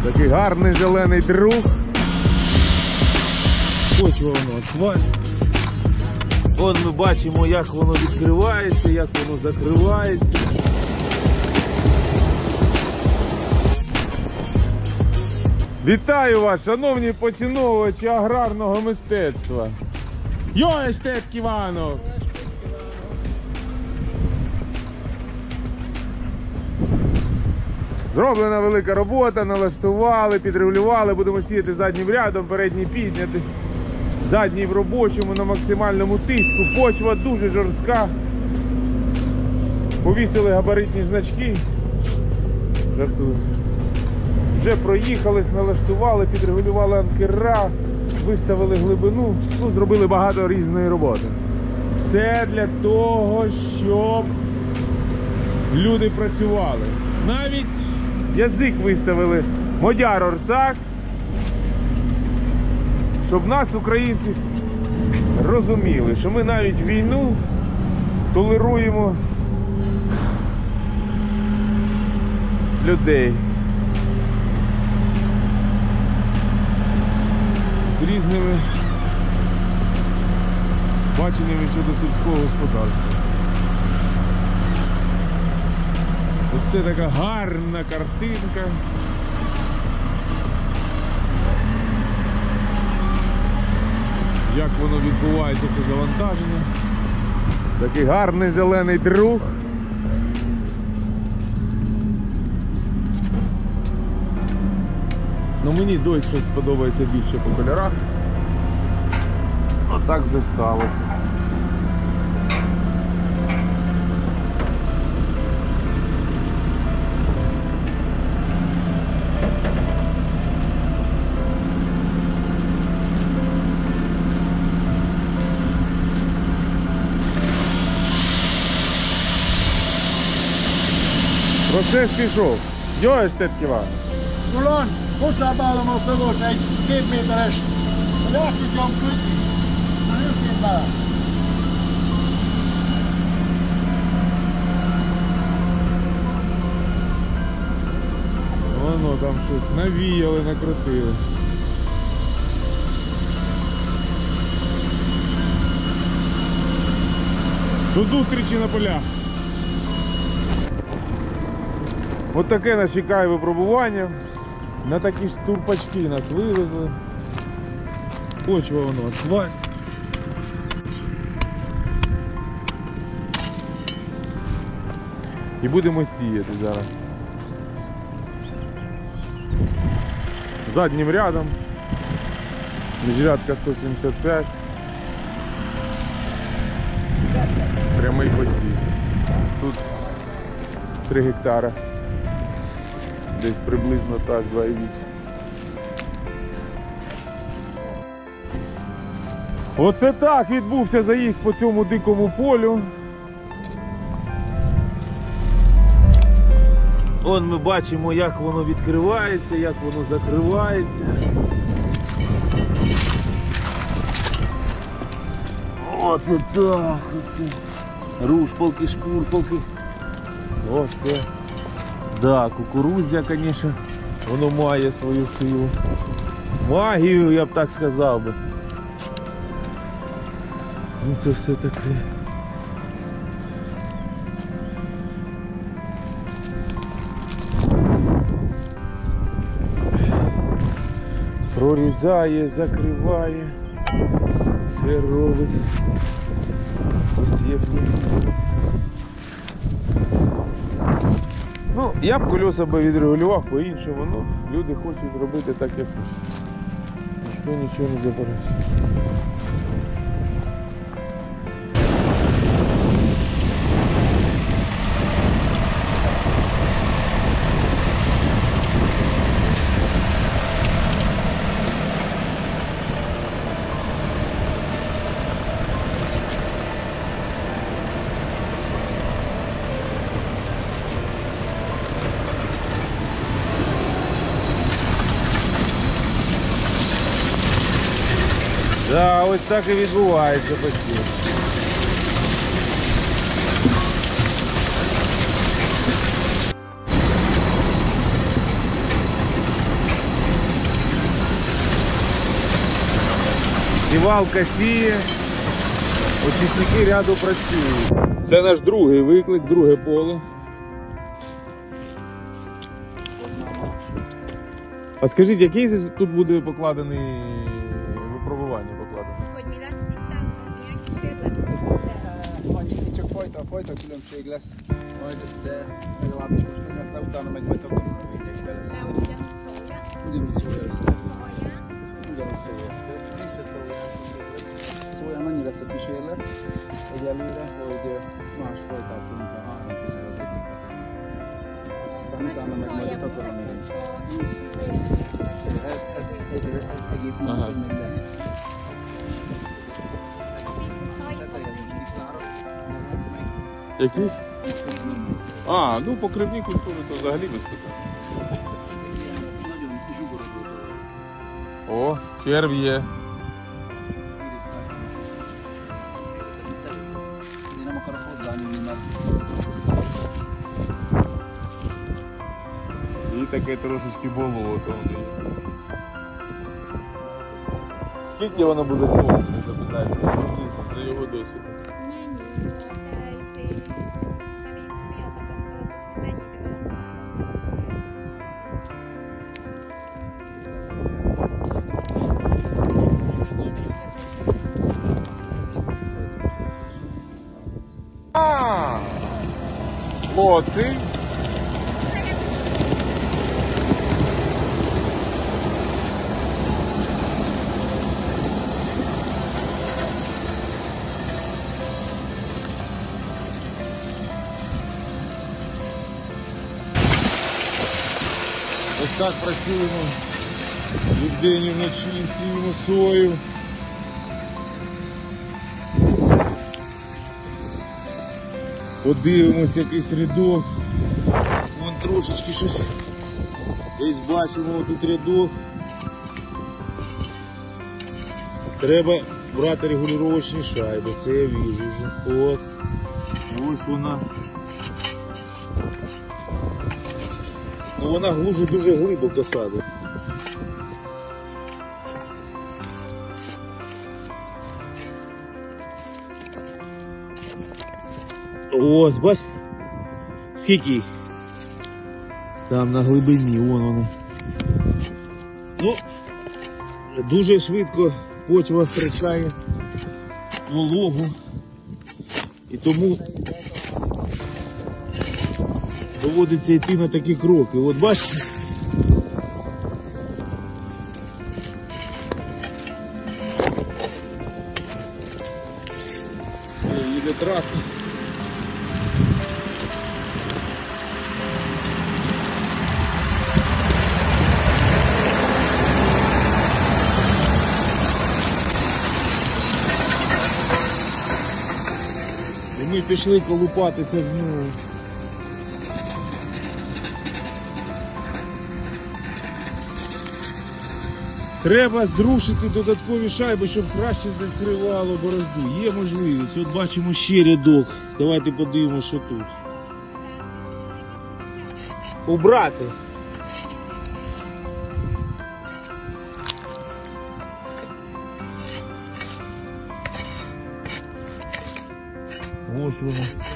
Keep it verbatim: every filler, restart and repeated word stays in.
Такий гарний зелений друг. Почва воно асфальт. Вон ми бачимо, як воно відкривається, як воно закривається. Вітаю вас, шановні поціновувачі аграрного мистецтва. Йо, естет Іванов! Зроблена велика робота, налаштували, підрегулювали, будемо сіяти заднім рядом, передній підняти, задній в робочому на максимальному тиску. Почва дуже жорстка. Повісили габаритні значки. Жартую. Вже проїхались, налаштували, підрегулювали анкера, виставили глибину, ну, зробили багато різної роботи. Все для того, щоб люди працювали. Навіть язик виставили Модяр Орсак, щоб нас, українців, розуміли, що ми навіть війну толеруємо людей з різними баченнями щодо сільського господарства. Оце така гарна картинка. Як воно відбувається, це завантаження. Такий гарний зелений друг. Ну мені Дойч щось подобається більше по кольорах. Отак вже сталося. Process pishov. Jó estét kívánok! Ulan, hozzábálom a szövös egy két méteres, hogy át tudjam kötni. Na, őszint bele. Воно там щось навіяли, накрутили. До зустрічі на полях. Ось таке нас чекає випробування. На такі ж турпачки нас вивезли. Почва воно асфальт. І будемо сіяти зараз. Заднім рядом. Міжрядка сто сімдесят п'ять. Прямий посів. Тут три гектара. Десь приблизно так, два і вісім. Оце так відбувся заїзд по цьому дикому полю. Вон ми бачимо, як воно відкривається, як воно закривається. Оце так, оце. Руш, полки шкур, полки. Оце. Да, кукурудзя, звісно, воно має свою силу. Магію, я б так сказав би. Ну це все таке. Прорізає, закриває, все робить. Посівні. Ну, я б колеса би відрегулював по-іншому, ну, люди хочуть робити так, як хочуть. Ніхто нічого не заперечує. Да, ось так і відбувається почти. Сівалка сіє, очисники ряду працюють. Це наш другий виклик, друге поле. А скажіть, який здесь тут буде покладений випробування покладене? Hogy mi lesz itt a milyen kísérlet? Annyi, csak fajta, fajta különbség lesz majd, de legalábbis most nem lesz le, utána megy majd a növényekbe lesz. De ugyanúgy szója, Ugyanúgy szója lesz. szója. Ugyanúgy szója. De nincs a szója. Szóján annyi lesz a kísérlet egyelőre, hogy más fajtát fogunk a három közül az egyiket. Aztán utána meg majd a takaromény. Ez, ez egy, egész más, hogy megy le. Teteje nincs kiszára, nem lehet meg. Якісь? А, ну покривні культури то взагалі без питань. Nagyon zsugorodó dolog. О, червь є. Én nem akarok hozzányúlni, mert І таке трошечки болото. Скільки воно буде сохнути, запитайте, за його досвід? Mennyi volt te izé, szerint mi a tapasztalatok, hogy mennyi idő lesz? А, молодці. Ось так працюємо і вдень, і вночі, сіємо сою. Подивимось якийсь рядок. Вон трошечки щось. Десь бачимо тут рядок. Треба брати регулювачні шайби, це я вижу вже. От. Ось вона. Ну вона глуже дуже глибоко садить. Ось, бачите? Скільки? Там на глибині, вон вони. Ну, дуже швидко почва втрачає вологу. І тому доводиться йти на такі кроки. От бачите? Це їде трактор. І ми пішли колупатися знову. Треба зрушити додаткові шайби, щоб краще закривало борозду. Є можливість. От бачимо ще рядок. Давайте подивимося, що тут. Убрати. Ось воно.